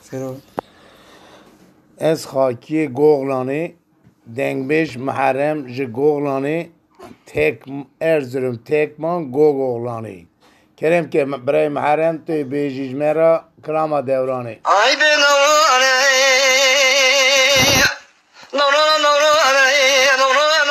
از خاکی گوغلانی دنگبش محرم ج گوغلانی تک ارزرم تکمان گوغلانی کریم که برای محرم توی بیجیج مرا کرام دورانی ای به نورانی نورانی نورانی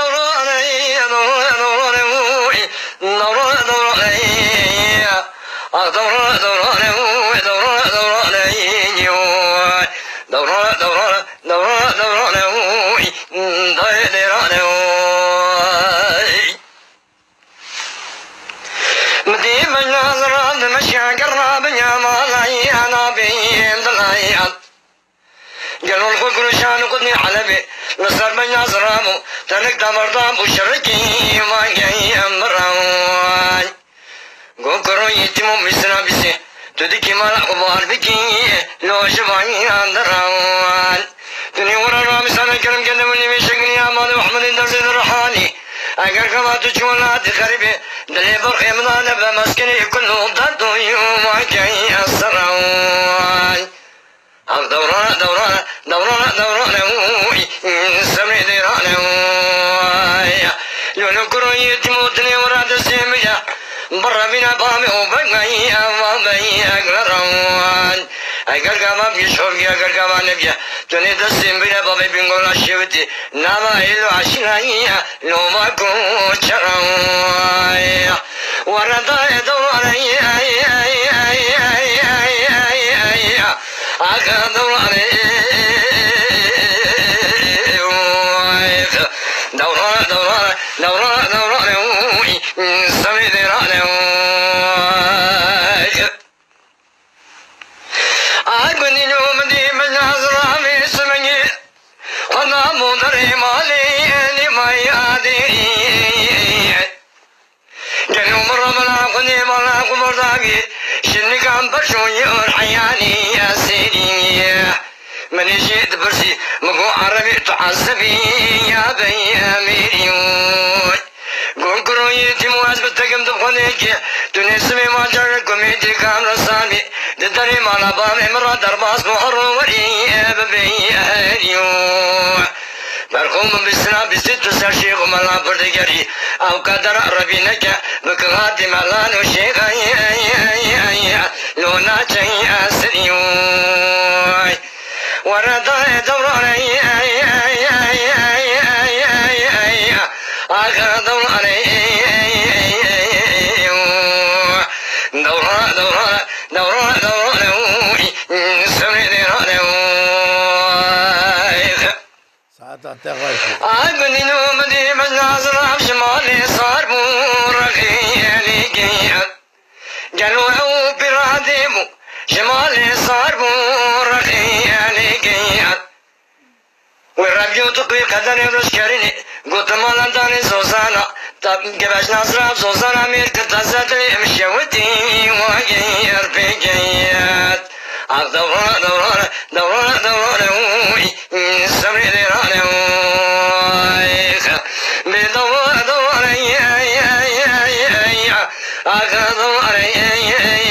قالوا الفقر شان قدني علبي نصر من يزرامو تنك دمردام وشركي ما جاي امران قوكرو يتمو مسنا بسي تدكي مالا قبار بكي لو شباني اندران تني ورا رامي سانا كرم قدمني بشكني امال محمد درزين الرحاني اگر كما تجونا تخربي دلي برخي مدانا بمسكني كله ضدو يوم جاي السران دوران دوران دوران دوران سمي ديران لونو كروي تموتني وراد السمية برا بنا بامي وبقي وبقي أقران أقر كما بيشوف أقر كما نبيا توني دسم بنا بامي بنقول أشيوتي نما إلو عشنايا لو ما كنت شرايا ورد دوران دوران دوران دوران دوران سمي ديران أقبني نوم دي من أزرامي سمني خنا مدري مالي لما يادي جنو مرة ملاقني ملاق مرضاقي شني كان برشو يور حياني يا سيدي من جيت برسي مقو عربي تعذبي يا بي أميري قول كرويتي مواز بتقم دخونيكي تنسمي ما جركم يدي كام رسامي ددري مالا بامي مرة درباس محرو وري ببي أهليو برخوم بسنا بست سرشيخ ملا بردگري او قدر ربي نكا بكغاتي ملانو شيخ لونا چاي أسريو وردا دوران آخر دوران دوران دوران دوران دوران سمي ديران أبني نوم دي من نازرام شمالي صار بورخيالي قياد قالوا أو براديمو شمالي صار بورخيالي قياد والربيو تقوي قدر يبرش كريني قلت مالا داني زوزانا طب قباش نازرام زوزانا مير كتازات لي مشيوتي وغير بقياد دوران دوران دوران دوران سمي ديران بدوران دوران دوران